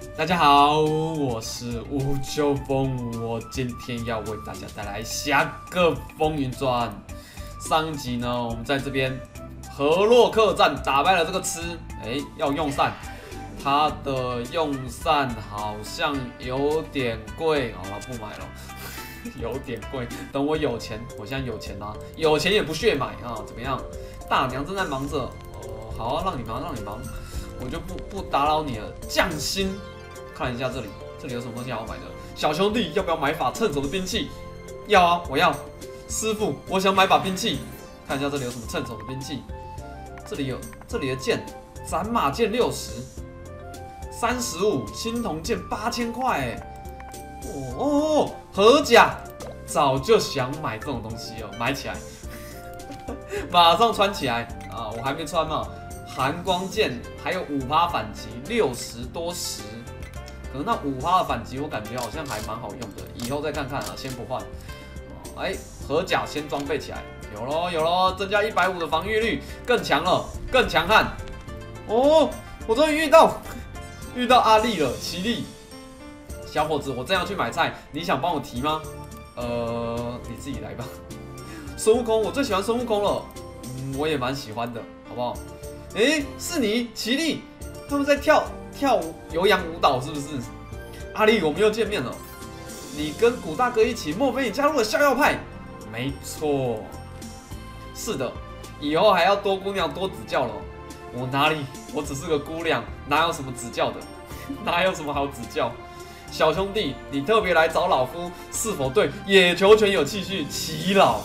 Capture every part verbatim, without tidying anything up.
大家好，我是吴秋风，我今天要为大家带来《侠客风云传》。上一集呢，我们在这边河洛克战打败了这个吃，哎，要用膳，他的用膳好像有点贵，好了，不买了，有点贵。等我有钱，我现在有钱啦、啊，有钱也不屑买啊，怎么样？大娘正在忙着，哦，好啊，让你忙，让你忙，我就不不打扰你了。匠心。看一下这里，这里有什么东西要买的？小兄弟，要不要买把趁手的兵器？要啊，我要。师傅，我想买把兵器。看一下这里有什么趁手的兵器？这里有，这里的剑，斩马剑六十，三十五，青铜剑八千块，哎，哦哦，合甲，早就想买这种东西哦，买起来，马上穿起来啊！我还没穿嘛。寒光剑还有五趴反击，六十多十。可能那五趴的反击，我感觉好像还蛮好用的，以后再看看啊，先不换。哎，合甲先装备起来，有咯有咯，增加一百五的防御率，更强了，更强悍。哦，我终于遇到遇到阿力了，奇力。小伙子，我正要去买菜，你想帮我提吗？呃，你自己来吧。孙悟空，我最喜欢孙悟空了，嗯，我也蛮喜欢的，好不好？哎，是你，奇力，他们在跳。跳舞有氧舞蹈是不是？阿力，我们又见面了。你跟古大哥一起，莫非你加入了逍遥派？没错，是的，以后还要多姑娘多指教了。我哪里？我只是个姑娘，哪有什么指教的？哪有什么好指教？小兄弟，你特别来找老夫，是否对野球拳有兴趣？齐老，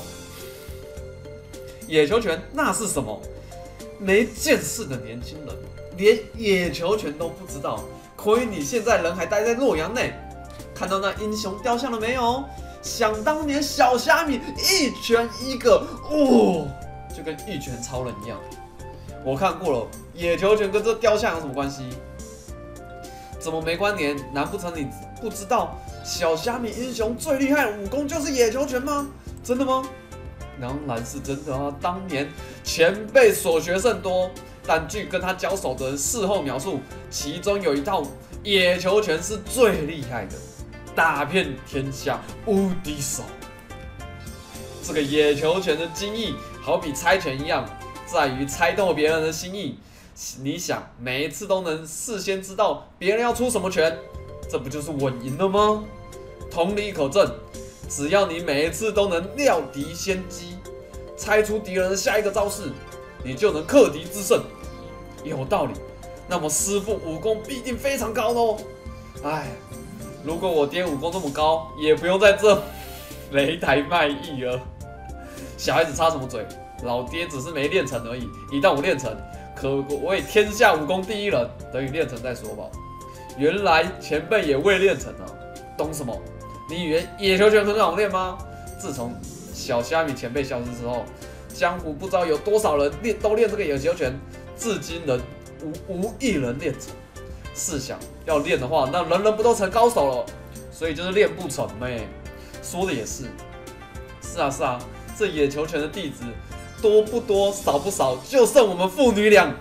野球拳那是什么？没见识的年轻人。连野球拳都不知道，亏你现在人还待在洛阳内。看到那英雄雕像了没有？想当年小虾米一拳一个，哦，就跟一拳超人一样。我看过了，野球拳跟这雕像有什么关系？怎么没关联？难不成你不知道小虾米英雄最厉害的武功就是野球拳吗？真的吗？当然是真的啊！当年前辈所学甚多。但据跟他交手的人事后描述，其中有一套野球拳是最厉害的，打遍天下无敌手。这个野球拳的精义，好比猜拳一样，在于猜透别人的心意。你想，每一次都能事先知道别人要出什么拳，这不就是稳赢了吗？同理可证，只要你每一次都能料敌先机，猜出敌人的下一个招式，你就能克敌制胜，有道理。那么师傅武功必定非常高喽。哎，如果我爹武功这么高，也不用在这擂台卖艺了。小孩子插什么嘴？老爹只是没练成而已。一旦我练成，可谓天下武功第一人。等于练成再说吧。原来前辈也未练成啊，懂什么？你以为野球拳很好练吗？自从小虾米前辈消失之后，江湖不知道有多少人练都练这个野球拳，至今人无无一人练成。试想要练的话，那人人不都成高手了？所以就是练不成呗。说的也是，是啊是啊，这野球拳的弟子多不多，少不少，就剩我们父女俩。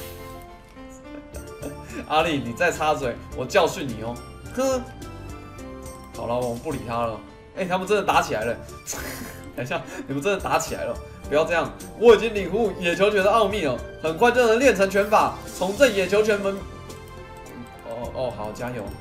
阿力，你再插嘴，我教训你哦。呵，好了，我们不理他了。哎、欸，他们真的打起来了。等一下，你们真的打起来了。不要这样，我已经领悟野球拳的奥秘了，很快就能练成拳法，重振野球拳门。哦哦，好，加油！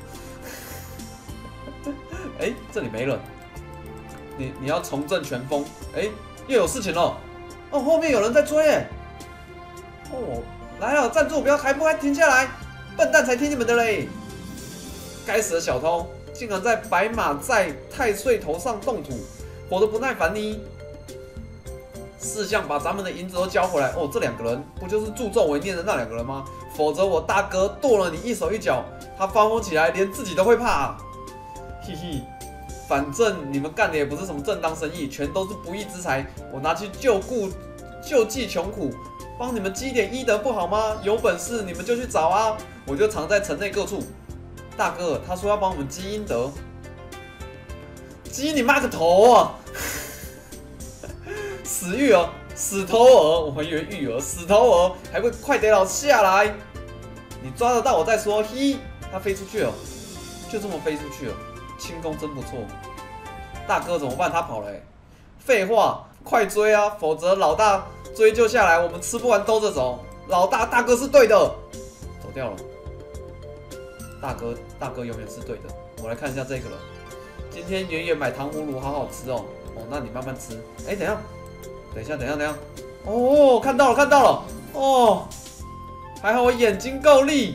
哎、欸，这里没人，你你要重振拳风。哎、欸，又有事情了。哦，后面有人在追哎。哦，来了，站住！不要还不还停下来！笨蛋才听你们的嘞！该死的小偷，竟然在白马在太岁头上动土，活得不耐烦呢。识相把咱们的银子都交回来哦！这两个人不就是助纣为虐的那两个人吗？否则我大哥剁了你一手一脚，他发疯起来连自己都会怕、啊。嘿嘿，反正你们干的也不是什么正当生意，全都是不义之财，我拿去救故救济穷苦，帮你们积点医德不好吗？有本事你们就去找啊！我就藏在城内各处。大哥，他说要帮我们积阴德，积你妈个头啊！死玉儿，死头儿，我还以为玉儿，死头儿，还不快点老下来！你抓得到我再说，嘿， 他飞出去了，就这么飞出去了，轻功真不错。大哥怎么办？他跑了、欸。废话，快追啊，否则老大追究下来，我们吃不完兜着走。老大，大哥是对的，走掉了。大哥，大哥永远是对的。我来看一下这个了。今天圆圆买糖葫芦，好好吃哦。哦，那你慢慢吃。哎、欸，等一下，等一下，等一下，等一下。哦，看到了，看到了。哦，还好我眼睛够力，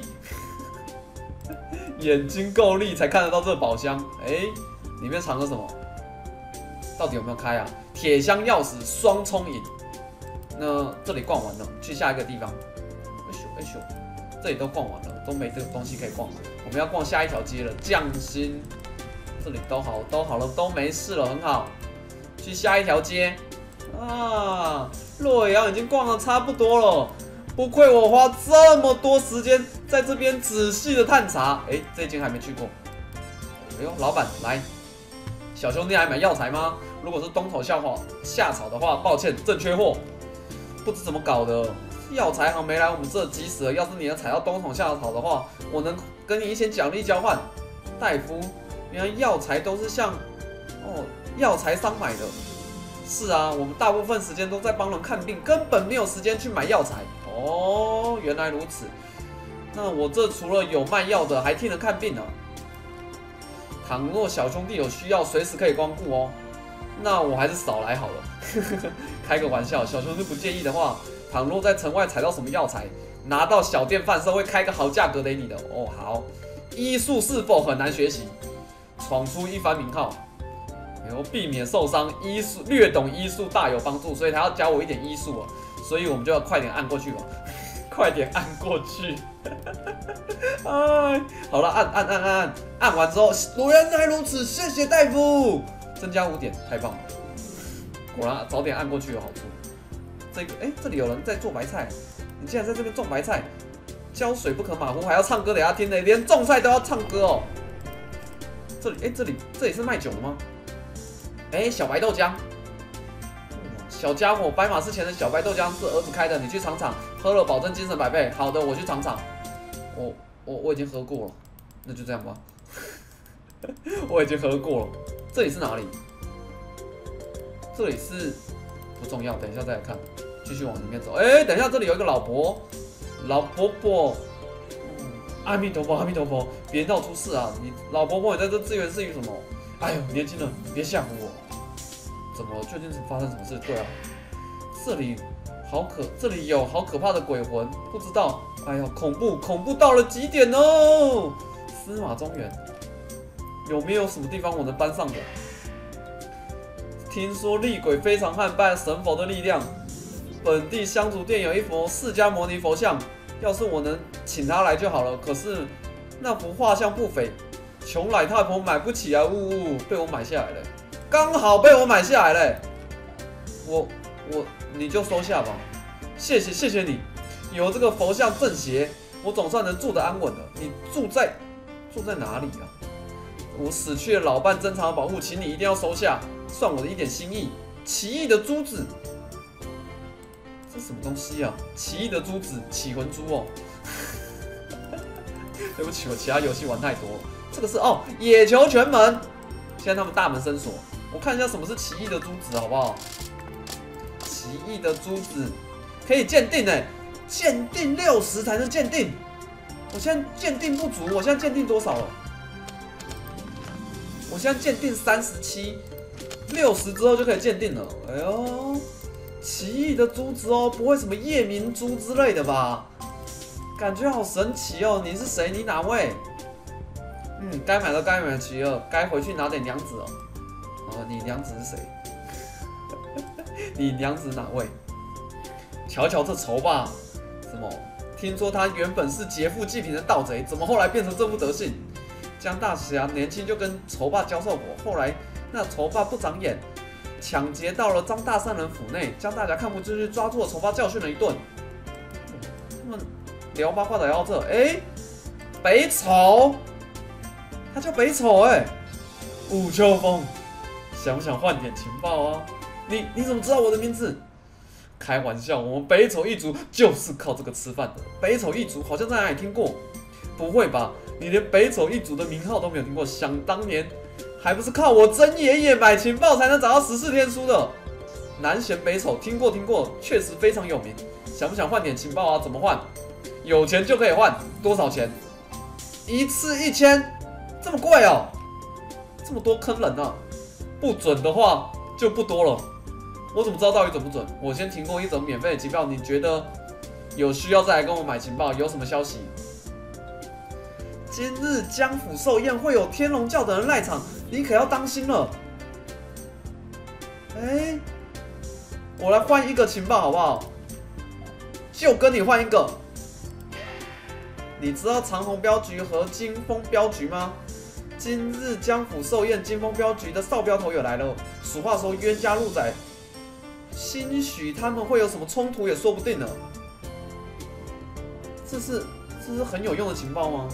眼睛够力才看得到这个宝箱。哎、欸，里面藏了什么？到底有没有开啊？铁箱钥匙双冲饮。那这里逛完了，去下一个地方。哎咻哎咻，这里都逛完了，都没这个东西可以逛。我们要逛下一条街了，匠心。这里都好，都好了，都没事了，很好。去下一条街。啊，洛阳已经逛得差不多了，不愧我花这么多时间在这边仔细的探查。哎，这间还没去过。哎呦，老板来。小兄弟还买药材吗？如果是东头下话下草的话，抱歉，正缺货。不知怎么搞的，药材行没来我们这急死了。要是你能采到东头下草的话，我能跟你一些奖励交换。大夫，原来药材都是向哦药材商买的。是啊，我们大部分时间都在帮人看病，根本没有时间去买药材。哦，原来如此。那我这除了有卖药的，还替人看病呢、啊。倘若小兄弟有需要，随时可以光顾哦。那我还是少来好了，开个玩笑。小兄弟不介意的话，倘若在城外采到什么药材，拿到小店贩售会开个好价格给你的哦。好，医术是否很难学习？闯出一番名号，然后避免受伤，医术略懂医术大有帮助，所以他要教我一点医术哦。所以我们就要快点按过去吧，快点按过去。哎，好了，按按按按按，按完之后，原来如此，谢谢大夫，增加五点，太棒了。果然早点按过去有好处。这个，哎，这里有人在做白菜，你竟然在这边种白菜，浇水不可马虎，还要唱歌给他听呢，连种菜都要唱歌哦。这里，哎，这里这里是卖酒的吗？哎，小白豆浆。小家伙，白马寺前的小白豆浆是儿子开的，你去尝尝，喝了保证精神百倍。好的，我去尝尝。我我我已经喝过了，那就这样吧。我已经喝过了。这里是哪里？这里是不重要，等一下再来看。继续往里面走。哎、欸，等一下，这里有一个老伯，老伯伯。嗯，阿弥陀佛，阿弥陀佛，别闹出事啊！你老伯伯，你在这支援是于什么？哎呦，年轻人，别吓唬我。怎么？究竟是发生什么事？对啊，这里好可，这里有好可怕的鬼魂，不知道。哎呦，恐怖，恐怖到了极点哦！司马中原有没有什么地方我能搬上的？听说厉鬼非常害怕神佛的力量。本地香烛店有一佛释迦牟尼佛像，要是我能请他来就好了。可是那幅画像不菲，穷奶太婆买不起啊！呜呜，被我买下来了。刚好被我买下来嘞，我我你就收下吧，谢谢谢谢你，有这个佛像镇邪，我总算能住得安稳了。你住在住在哪里啊？我死去的老伴珍藏的宝物，请你一定要收下，算我的一点心意。奇异的珠子，这什么东西啊？奇异的珠子，起魂珠哦。对不起，我其他游戏玩太多了。这个是哦，野球拳门，现在他们大门深锁。我看一下什么是奇异的珠子，好不好？奇异的珠子可以鉴定诶，鉴定六十才能鉴定。我现在鉴定不足，我现在鉴定多少了？我现在鉴定三十七，六十之后就可以鉴定了。哎呦，奇异的珠子哦，不会什么夜明珠之类的吧？感觉好神奇哦！你是谁？你哪位？嗯，该买的该买齐了，该回去拿点娘子哦。哦，你娘子是谁？你娘子哪位？瞧瞧这仇霸，什么？听说他原本是劫富济贫的盗贼，怎么后来变成这副德行？江大侠年轻就跟仇霸交手过，后来那仇霸不长眼，抢劫到了张大善人府内，江大侠看不进去，抓住了仇霸教训了一顿。他们聊八卦的聊到这，哎、欸，北丑，他叫北丑哎、欸，武秋风。想不想换点情报啊？你你怎么知道我的名字？开玩笑，我们北丑一族就是靠这个吃饭的。北丑一族好像在哪里听过， 不会吧？你连北斗一族的名号都没有听过？想当年，还不是靠我曾爷爷买情报才能找到十四天书的？南贤北斗听过听过，确实非常有名。想不想换点情报啊？怎么换？有钱就可以换，多少钱？一次一千，这么贵哦？这么多坑人啊！不准的话就不多了。我怎么知道到底准不准？我先提供一种免费的情报，你觉得有需要再来跟我买情报？有什么消息？今日江府寿宴会有天龙教的人赖场，你可要当心了。哎、欸，我来换一个情报好不好？就跟你换一个。你知道长虹镖局和金风镖局吗？今日江府寿宴，金风镖局的少镖头也来了。俗话说冤家路窄，兴许他们会有什么冲突也说不定呢。这是这是很有用的情报吗？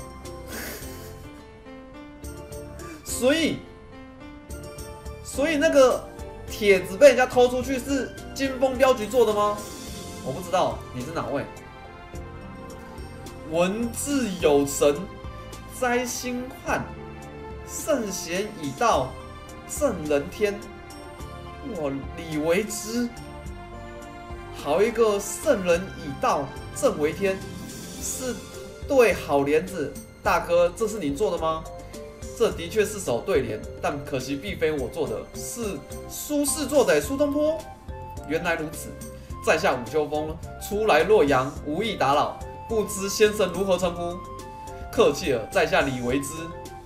所以所以那个帖子被人家偷出去是金风镖局做的吗？我不知道，你是哪位？文字有神，灾星汉，圣贤已到，正人天。我李为之，好一个圣人已到，正为天，是对好帘子。大哥，这是您做的吗？这的确是首对联，但可惜并非我做的，是苏轼做的。苏东坡，原来如此。在下武秋风，初来洛阳，无意打扰，不知先生如何称呼？客气了，在下李为之。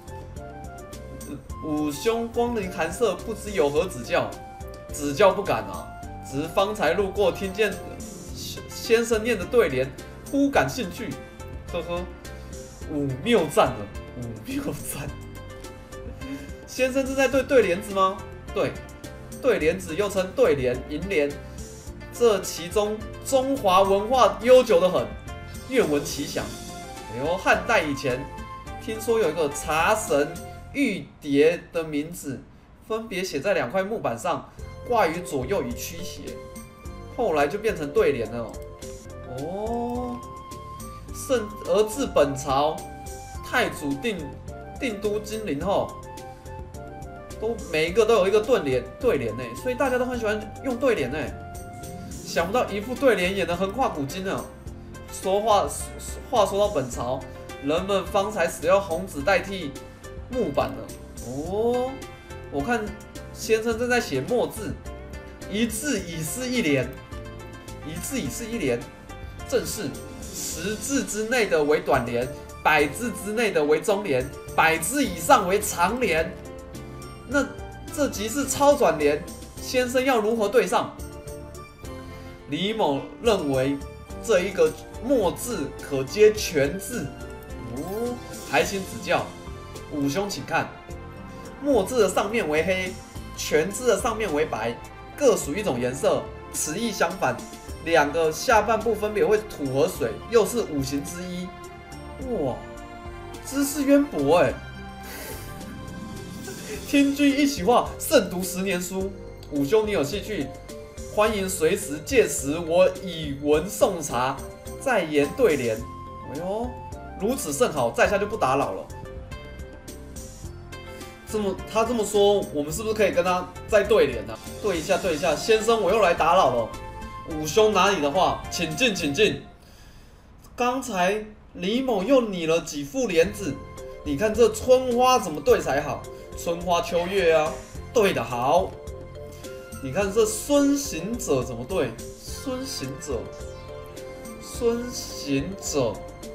武兄光临寒舍，不知有何指教？指教不敢啊，只是方才路过，听见先生念的对联，忽感兴趣。呵呵，武谬赞了，武谬赞。先生正在对对联子吗？对，对联子又称对联、楹联，这其中中华文化悠久的很，愿闻其详。哎呦，汉代以前听说有一个茶神玉蝶的名字，分别写在两块木板上，挂于左右以驱邪，后来就变成对联了。哦，甚而自本朝太祖定定都金陵后，都每一个都有一个对联对联呢，所以大家都很喜欢用对联呢。想不到一副对联也能横跨古今呢。说话话说到本朝，人们方才使用红纸代替木板了。哦，我看先生正在写墨字，一字已是一联，一字已是一联，正是十字之内的为短联，百字之内的为中联，百字以上为长联。那这即是超转联，先生要如何对上？李某认为这一个墨字可接全字，哦，还请指教。武兄请看，墨字的上面为黑，全字的上面为白，各属一种颜色，词义相反。两个下半部分别为土和水，又是五行之一。哇，知识渊博哎！听君一席话，胜读十年书。武兄，你有兴趣？欢迎随时届时，我以文送茶，再言对联。哎呦，如此甚好，在下就不打扰了。这么他这么说，我们是不是可以跟他再对联呢、啊？对一下，对一下，先生，我又来打扰了。武兄哪里的话，请进，请进。刚才李某又拟了几副联子，你看这春花怎么对才好？春花秋月啊，对得好。你看这孙行者怎么对？孙行者，孙行者，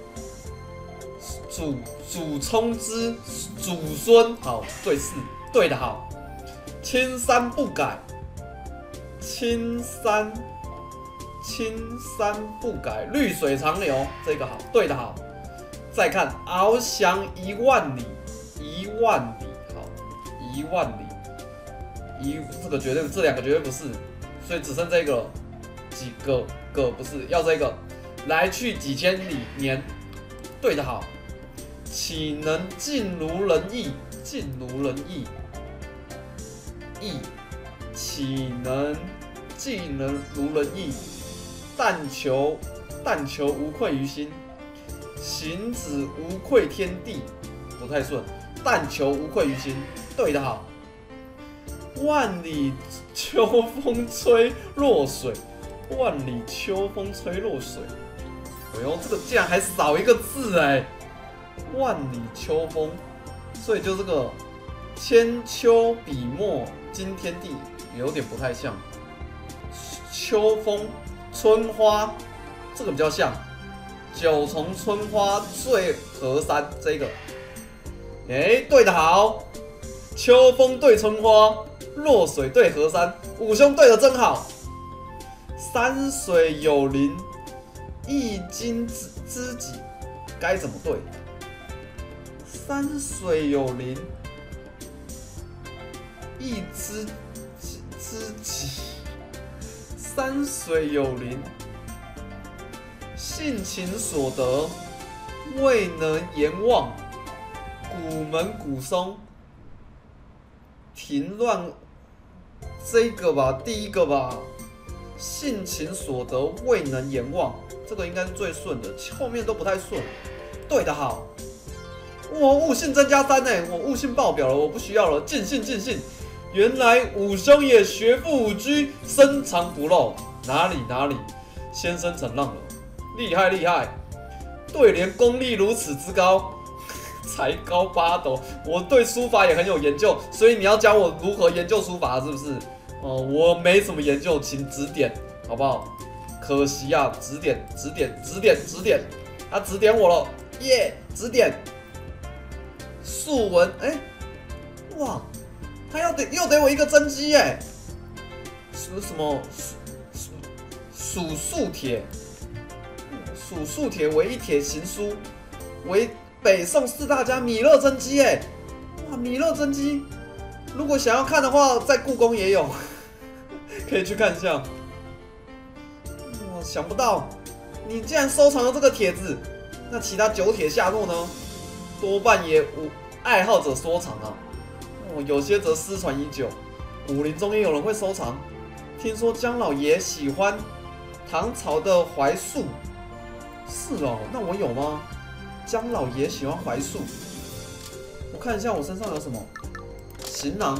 祖祖冲之祖孙，好对是，对的好。青山不改，青山青山不改，绿水长流，这个好，对的好。再看翱翔一万里，一万里好，一万里。一这个绝对，这两个绝对不是，所以只剩这个了。几个个不是，要这个。来去几千里年，对的好。岂能尽如人意？尽如人意，意岂能尽能如人意？但求但求无愧于心。 行止无愧天地，不太顺。但求无愧于心，对得好。万里秋风吹落水，万里秋风吹落水。哎呦，这个竟然还少一个字哎！万里秋风，所以就这个千秋笔墨惊天地，有点不太像。秋风、春花，这个比较像。九重春花醉河山，这个，哎、欸，对得好。秋风对春花，落水对河山，五兄对得真好。山水有灵，一经知知己，该怎么对？山水有灵，一知知己，山水有灵。性情所得，未能言忘。古门古松，庭乱，这个吧，第一个吧。性情所得，未能言忘，这个应该是最顺的，后面都不太顺。对的好，我悟性增加三呢，我悟性爆表了，我不需要了，尽兴尽兴。原来五兄也学富五车，深藏不露，哪里哪里，先生承让了。厉害厉害，对联功力如此之高，才高八斗。我对书法也很有研究，所以你要教我如何研究书法，是不是？哦，我没什么研究，请指点，好不好？可惜啊，指点指点指点指点，他指点我了，耶！指点。素文，哎、欸，哇，他要得又给我一个真机哎，什什么数数帖。数数帖为一帖行书，为北宋四大家米勒真机哎，哇，米勒真机，如果想要看的话，在故宫也有，可以去看一下。哇，想不到你竟然收藏了这个帖子，那其他九帖下落呢？多半也无爱好者收藏啊。哦，有些则失传已久，武林中也有人会收藏。听说姜老爷喜欢唐朝的槐树。是哦，那我有吗？姜老爷喜欢槐树，我看一下我身上有什么行囊。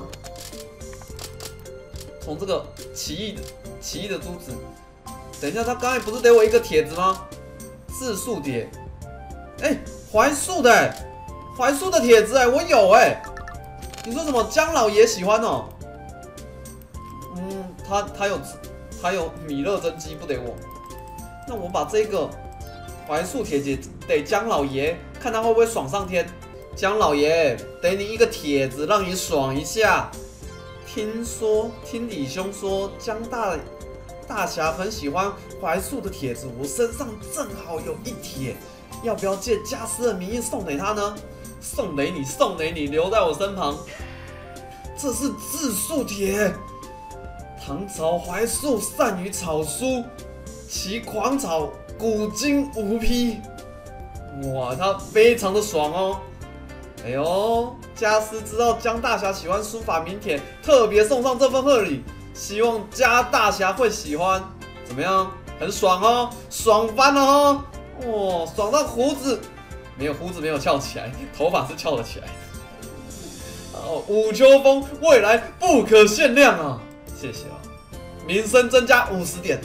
从这个奇异的奇异的珠子，等一下，他刚才不是给我一个帖子吗？字数帖，哎、欸，槐树的、欸，槐树的帖子哎、欸，我有哎、欸。你说什么？姜老爷喜欢哦？嗯，他他有他有米勒真机不得我？那我把这个。槐树帖子给姜老爷，看他会不会爽上天。姜老爷，给你一个帖子，让你爽一下。听说，听李兄说，姜大大侠很喜欢槐树的帖子，我身上正好有一帖，要不要借家师的名义送给他呢？送给你，送给你，留在我身旁。这是自述帖，唐朝槐树善于草书，其狂草。古今无匹，哇，他非常的爽哦！哎呦，家师知道姜大侠喜欢书法名帖，特别送上这份贺礼，希望姜大侠会喜欢。怎么样？很爽哦，爽翻了哦！哇，爽到胡子没有胡子没有翘起来，头发是翘了起来。哦，武秋风未来不可限量啊！谢谢啊，名声增加五十点。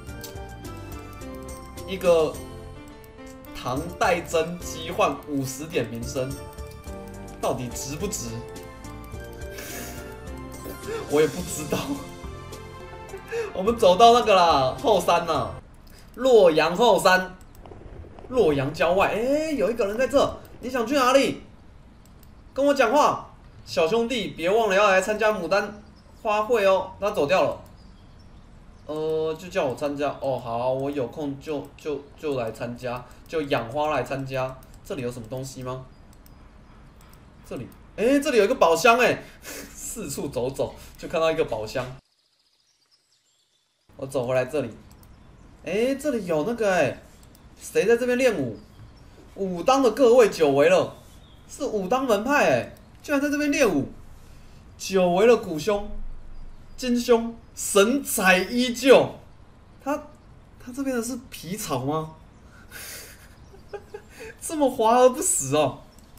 一个唐代真机换五十点名声，到底值不值？我也不知道。我们走到那个啦，后山啦，洛阳后山，洛阳郊外。哎、欸，有一个人在这，你想去哪里？跟我讲话，小兄弟，别忘了要来参加牡丹花会哦。他走掉了。呃，就叫我参加哦，好，我有空就就就来参加，就养花来参加。这里有什么东西吗？这里，哎、欸，这里有一个宝箱哎，四处走走就看到一个宝箱。我走回来这里，哎、欸，这里有那个哎，谁在这边练武？武当的各位久违了，是武当门派哎，居然在这边练武，久违了古兄。金兄神采依旧，他他这边的是皮草吗？ 这么华而不实哦！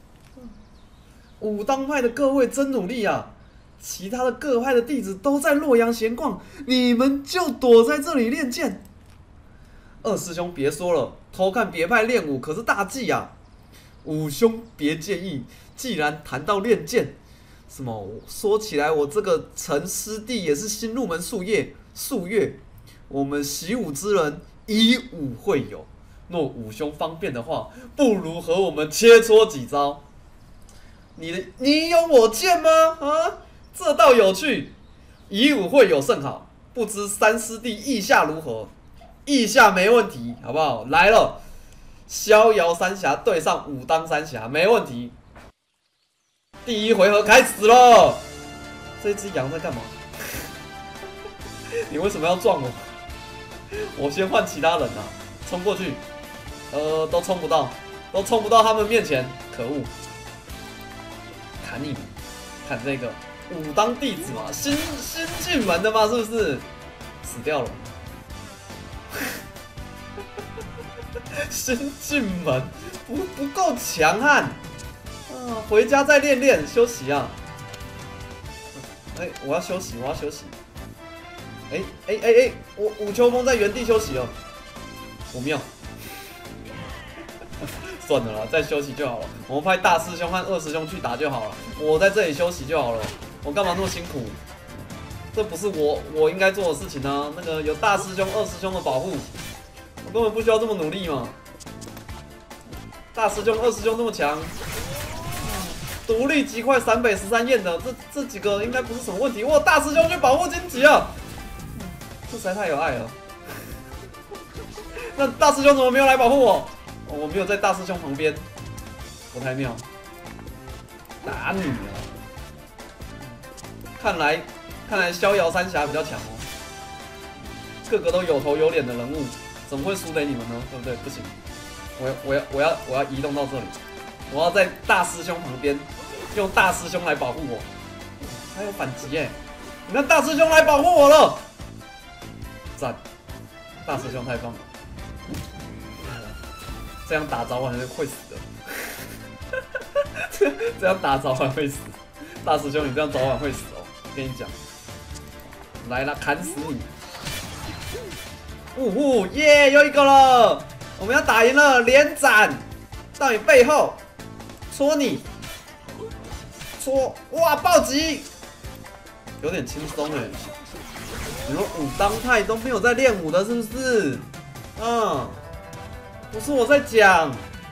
武当派的各位真努力啊！其他的各派的弟子都在洛阳闲逛，你们就躲在这里练剑。二师兄别说了，偷看别派练武可是大忌啊！五兄别介意，既然谈到练剑，什么说起来，我这个陈师弟也是新入门数月，数月，我们习武之人以武会友。若五兄方便的话，不如和我们切磋几招。你的你有我剑吗？啊，这倒有趣。以武会友甚好，不知三师弟意下如何？意下没问题，好不好？来了，逍遥三峡对上武当三峡，没问题。第一回合开始了。这只羊在干嘛？你为什么要撞我？我先换其他人啊，冲过去。呃，都冲不到，都冲不到他们面前，可恶！砍你，砍这个武当弟子嘛，新新进门的嘛，是不是？死掉了。新进门不不够强悍啊！回家再练练，休息啊！哎、欸，我要休息，我要休息。哎哎哎哎，我武秋风在原地休息了，不妙。算了啦，再休息就好了。我们派大师兄和二师兄去打就好了，我在这里休息就好了。我干嘛那么辛苦？这不是我我应该做的事情啊！那个有大师兄、二师兄的保护，我根本不需要这么努力嘛。大师兄、二师兄这么强，独立极快陕北十三焰的，这这几个应该不是什么问题。哇，大师兄去保护荆棘啊！这实在太有爱了。那大师兄怎么没有来保护我？哦、我没有在大师兄旁边，不太妙。打你啊！看来看来逍遥三峡比较强哦，个个都有头有脸的人物，怎么会输给你们呢？对不对？不行，我要我要我要我要移动到这里，我要在大师兄旁边，用大师兄来保护我。还有反击耶！你看大师兄来保护我了，赞！大师兄太棒了。这样打早晚会死的，这样打早晚会死。大师兄，你这样早晚会死哦！我跟你讲，来了，砍死你！呜呼，耶，又一个了！我们要打赢了，连斩到你背后，戳你，戳！哇，暴击，有点轻松哎。你说武当派都没有在练武的，是不是？嗯。不是我在讲，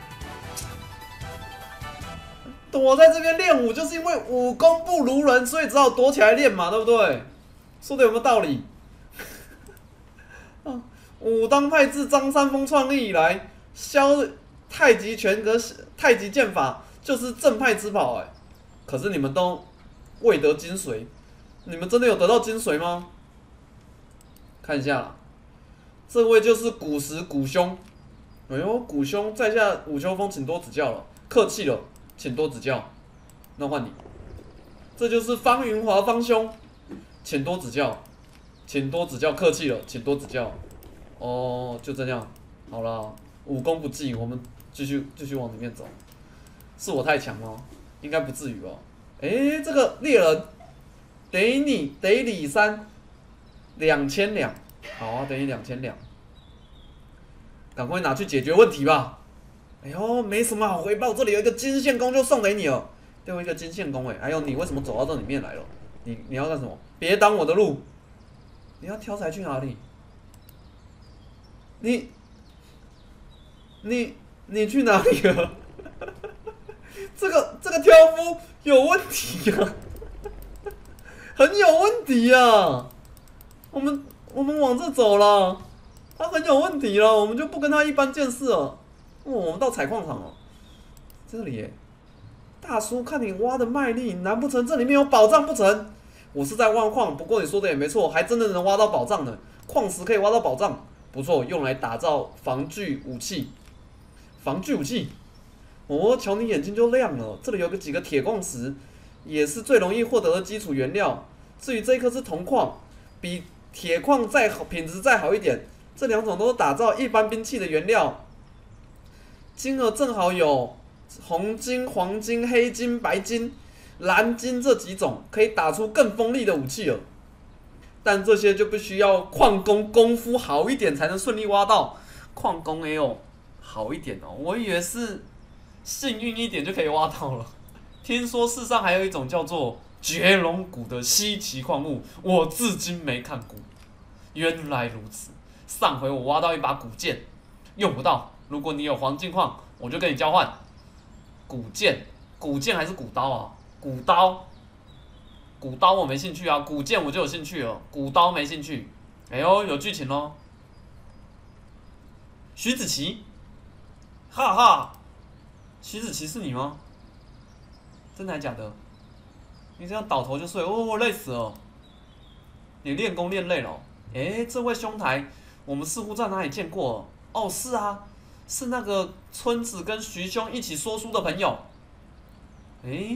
躲在这边练武，就是因为武功不如人，所以只好躲起来练嘛，对不对？说的有没有道理？啊，武当派自张三丰创立以来，削太极拳和太极剑法就是正派之宝哎。可是你们都未得精髓，你们真的有得到精髓吗？看一下啦，这位就是古时古兄。哎呦，古兄在下武秋风，请多指教了。客气了，请多指教。那换你，这就是方云华方兄，请多指教，请多指教。客气了，请多指教。哦，就这样，好啦，武功不济，我们继续继续往里面走。是我太强吗？应该不至于哦。哎，这个猎人，给你得李三两千两，好啊，等于两千两。赶快拿去解决问题吧！哎呦，没什么好回报，这里有一个金线弓就送给你了，给我一个金线弓哎！还有你为什么走到这里面来了？你你要干什么？别挡我的路！你要挑柴去哪里？你你你去哪里了？这个这个挑夫有问题啊，很有问题啊！我们我们往这走了。他很有问题了，我们就不跟他一般见识了。哦，我们到采矿场了，这里耶，大叔，看你挖的卖力，难不成这里面有宝藏不成？我是在挖矿，不过你说的也没错，还真的能挖到宝藏呢。矿石可以挖到宝藏，不错，用来打造防具武器。防具武器，哦，瞧你眼睛就亮了。这里有个几个铁矿石，也是最容易获得的基础原料。至于这一颗是铜矿，比铁矿再好，品质再好一点。这两种都是打造一般兵器的原料。 金额正好有红金、黄金、黑金、白金、蓝金这几种，可以打出更锋利的武器了。但这些就必须要矿工功夫好一点才能顺利挖到。矿工也有好一点哦，我以为是幸运一点就可以挖到了。听说世上还有一种叫做绝龙骨的稀奇矿物，我至今没看过。原来如此，上回我挖到一把古剑，用不到。如果你有黄金矿，我就跟你交换。古剑，古剑还是古刀啊？古刀。古刀我没兴趣啊，古剑我就有兴趣了，古刀没兴趣。哎呦，有剧情咯！徐子淇，哈哈，徐子淇是你吗？真的还假的？你这样倒头就睡，哦，我累死了。你练功练累了、哦？哎，这位兄台，我们似乎在哪里见过？哦，是啊，是那个村子跟徐兄一起说书的朋友。哎。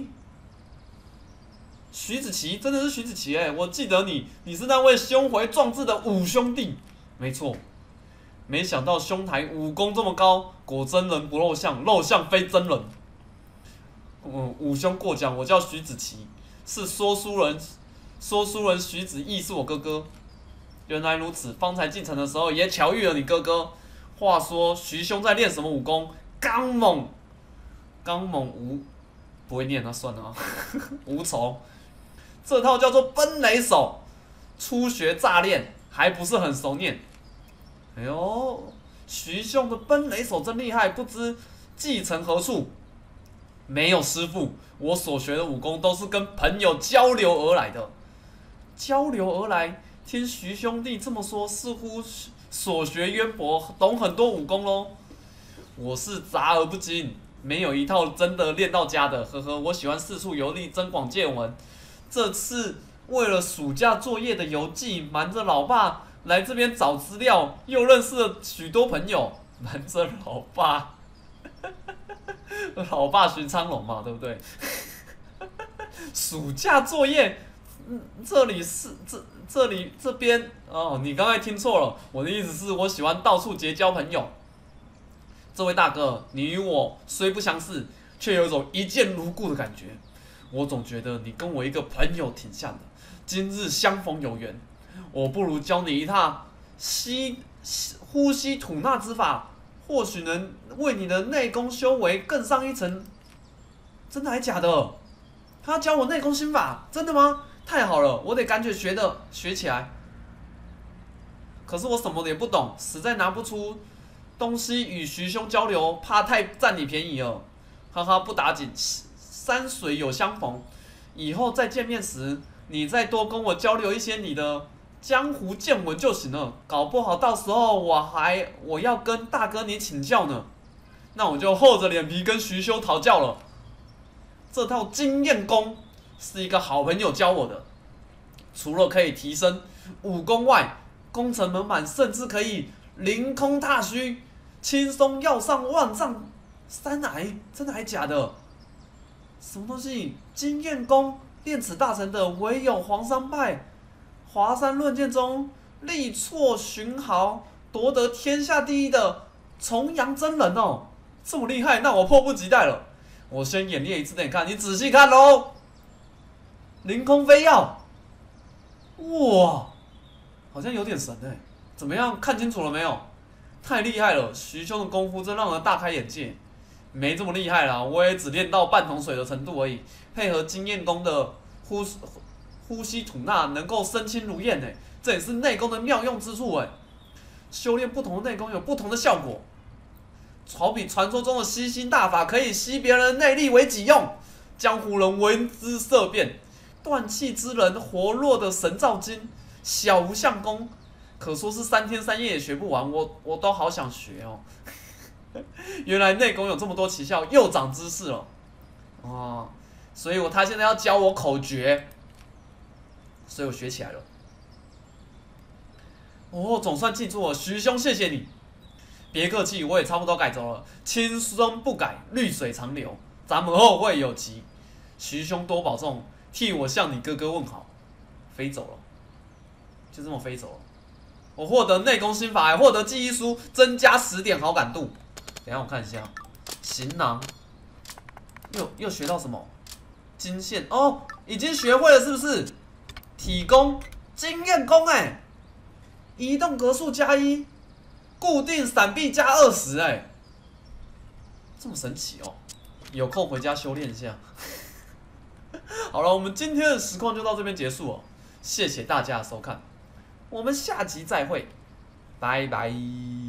徐子淇真的是徐子淇哎，我记得你，你是那位胸怀壮志的五兄弟，没错。没想到兄台武功这么高，果真人不露相，露相非真人。嗯，五兄过奖，我叫徐子淇，是说书人，说书人徐子毅是我哥哥。原来如此，方才进城的时候也巧遇了你哥哥。话说徐兄在练什么武功？刚猛，刚猛无，不会念那算了啊，无仇。这套叫做奔雷手，初学乍练，还不是很熟练。哎呦，徐兄的奔雷手真厉害，不知继承何处？没有师傅，我所学的武功都是跟朋友交流而来的。交流而来，听徐兄弟这么说，似乎所学渊博，懂很多武功咯。我是杂而不精，没有一套真的练到家的。呵呵，我喜欢四处游历，增广见闻。这次为了暑假作业的游记，瞒着老爸来这边找资料，又认识了许多朋友。瞒着老爸，老爸寻苍龙嘛，对不对？暑假作业，嗯，这里是这这里这边哦，你刚才听错了，我的意思是我喜欢到处结交朋友。这位大哥，你与我虽不相识，却有一种一见如故的感觉。我总觉得你跟我一个朋友挺像的，今日相逢有缘，我不如教你一套吸呼吸吐纳之法，或许能为你的内功修为更上一层。真的还假的？他教我内功心法，真的吗？太好了，我得赶紧学的学起来。可是我什么也不懂，实在拿不出东西与徐兄交流，怕太占你便宜了。哈哈，不打紧。山水有相逢，以后再见面时，你再多跟我交流一些你的江湖见闻就行了。搞不好到时候我还我要跟大哥你请教呢，那我就厚着脸皮跟徐兄讨教了。这套经验功是一个好朋友教我的，除了可以提升武功外，功成门满，甚至可以凌空踏虚，轻松要上万丈山崖。真的还假的？什么东西？经验功练此大成的，唯有黄山派华山论剑中力挫群豪，夺得天下第一的重阳真人哦，这么厉害，那我迫不及待了。我先演练一次给你看，你仔细看喽。凌空飞跃，哇，好像有点神哎，怎么样？看清楚了没有？太厉害了，徐兄的功夫真让人大开眼界。没这么厉害啦，我也只练到半桶水的程度而已。配合经验功的呼呼吸吐纳，能够身轻如燕诶，这也是内功的妙用之处诶。修炼不同的内功有不同的效果，好比传说中的吸星大法，可以吸别人的内力为己用，江湖人闻之色变。断气之人活络的神造经，小无相功，可说是三天三夜也学不完，我我都好想学哦。原来内功有这么多奇效，又长知识了，哦，所以我他现在要教我口诀，所以我学起来了。哦，总算记住了，徐兄，谢谢你。别客气，我也差不多改走了，青山不改，绿水长流，咱们后会有期。徐兄多保重，替我向你哥哥问好。飞走了，就这么飞走了。我获得内功心法，还获得记忆书，增加十点好感度。等一下我看一下， 行囊，又又学到什么？金线哦，已经学会了是不是？体功、经验功哎，移动格数加一，固定闪避加二十哎，这么神奇哦！有空回家修炼一下。好了，我们今天的实况就到这边结束哦，谢谢大家的收看，我们下集再会，拜拜。